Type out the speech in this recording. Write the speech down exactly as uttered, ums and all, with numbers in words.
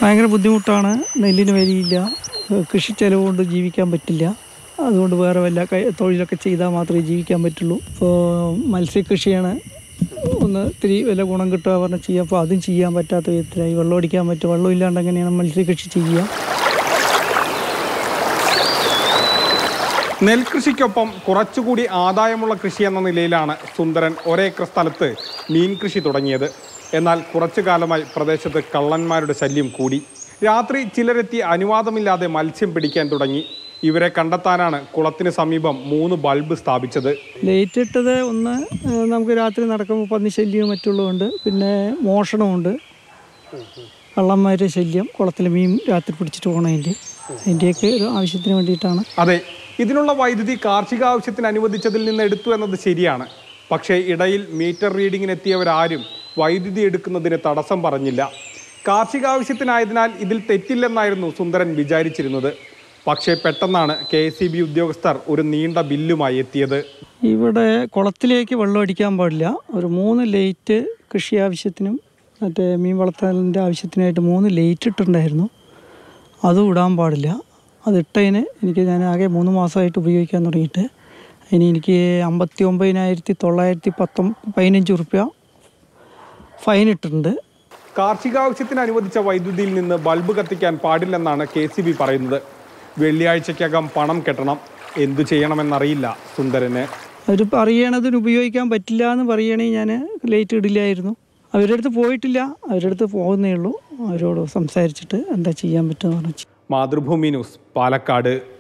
ഭയങ്കര ബുദ്ധിമുട്ടാണ്. നെല്ലിന് വരിയില്ല, കൃഷി ചെലവ് കൊണ്ട് ജീവിക്കാൻ പറ്റില്ല. അതുകൊണ്ട് വേറെ വല്ല തൊഴിലൊക്കെ ചെയ്താൽ മാത്രമേ ജീവിക്കാൻ പറ്റുള്ളൂ. ഇപ്പോൾ മത്സ്യകൃഷിയാണ് ഒന്ന് ഇത്തിരി വല്ല ഗുണം കിട്ടുക പറഞ്ഞാൽ ചെയ്യുക. അപ്പോൾ അതും ചെയ്യാൻ പറ്റാത്ത വിധത്തിലായി. വെള്ളം അടിക്കാൻ പറ്റും, വെള്ളം ഇല്ലാണ്ട് എങ്ങനെയാണ് മത്സ്യകൃഷി ചെയ്യുക? നെൽകൃഷിക്കൊപ്പം കുറച്ചുകൂടി ആദായമുള്ള കൃഷി എന്ന നിലയിലാണ് സുന്ദരൻ ഒരേക്കർ സ്ഥലത്ത് മീൻ കൃഷി തുടങ്ങിയത്. എന്നാൽ കുറച്ചു കാലമായി പ്രദേശത്ത് കള്ളന്മാരുടെ ശല്യം കൂടി. രാത്രി ചിലരെത്തി അനുവാദമില്ലാതെ മത്സ്യം പിടിക്കാൻ തുടങ്ങി. ഇവരെ കണ്ടെത്താനാണ് കുളത്തിന് സമീപം മൂന്ന് ബൾബ് സ്ഥാപിച്ചത്. ലൈറ്റ് ഇട്ടത് ഒന്ന് നമുക്ക് രാത്രി നടക്കുമ്പോൾ പന്നി ശല്യവും മറ്റുള്ളതുകൊണ്ട്, പിന്നെ മോഷണമുണ്ട്, കള്ളന്മാരുടെ ശല്യം, കുളത്തിൽ മീൻ രാത്രി പിടിച്ചിട്ട് പോകണതിൻ്റെ അതിൻ്റെയൊക്കെ ഒരു ആവശ്യത്തിന് വേണ്ടിയിട്ടാണ്. അതെ, ഇതിനുള്ള വൈദ്യുതി കാർഷിക ആവശ്യത്തിന് അനുവദിച്ചതിൽ നിന്ന് എടുത്തു എന്നത് ശരിയാണ്. പക്ഷേ ഇടയിൽ മീറ്റർ റീഡിങ്ങിനെത്തിയവരാരും വൈദ്യുതി എടുക്കുന്നതിന് തടസ്സം പറഞ്ഞില്ല. കാർഷിക ആവശ്യത്തിനായതിനാൽ ഇതിൽ തെറ്റില്ലെന്നായിരുന്നു സുന്ദരൻ വിചാരിച്ചിരുന്നത്. പക്ഷേ പെട്ടെന്നാണ് കെ എസ് ഇ ബി ഉദ്യോഗസ്ഥർ ഒരു നീണ്ട ബില്ലുമായി എത്തിയത്. ഇവിടെ കുളത്തിലേക്ക് വെള്ളം അടിക്കാൻ പാടില്ല. ഒരു മൂന്ന് ലൈറ്റ് കൃഷി ആവശ്യത്തിനും മറ്റേ മീൻ വളർത്തലിൻ്റെ ആവശ്യത്തിനായിട്ട് മൂന്ന് ലൈറ്റ് ഇട്ടിട്ടുണ്ടായിരുന്നു. അതും ഇടാൻ പാടില്ല. അതിട്ടതിന് എനിക്ക് ഞാൻ ആകെ മൂന്ന് മാസമായിട്ട് ഉപയോഗിക്കാൻ തുടങ്ങിയിട്ട് അതിന് എനിക്ക് അമ്പത്തി ഒമ്പതിനായിരത്തി തൊള്ളായിരത്തി പത്തൊ പതിനഞ്ച് റുപ്യ ഫൈൻ ഇട്ടിട്ടുണ്ട്. കാർഷിക ആവശ്യത്തിന് അനുവദിച്ച വൈദ്യുതിയിൽ നിന്ന് ബൾബ് കത്തിക്കാൻ പാടില്ലെന്നാണ് കെ സി ബി പറയുന്നത്. വെള്ളിയാഴ്ചക്കകം പണം കെട്ടണം. എന്തു ചെയ്യണമെന്നറിയില്ല സുന്ദരന്. അവർ പറയണതിന് ഉപയോഗിക്കാൻ പറ്റില്ല എന്ന് പറയണമെങ്കിൽ ഞാൻ ലൈറ്റ് ഇടില്ലായിരുന്നു. അവരുടെ അടുത്ത് പോയിട്ടില്ല, അവരുടെ അടുത്ത് പോകുന്നേ ഉള്ളൂ. അവരോട് സംസാരിച്ചിട്ട് എന്താ ചെയ്യാൻ പറ്റുമെന്ന് പറഞ്ഞു. മാതൃഭൂമി ന്യൂസ്, പാലക്കാട്.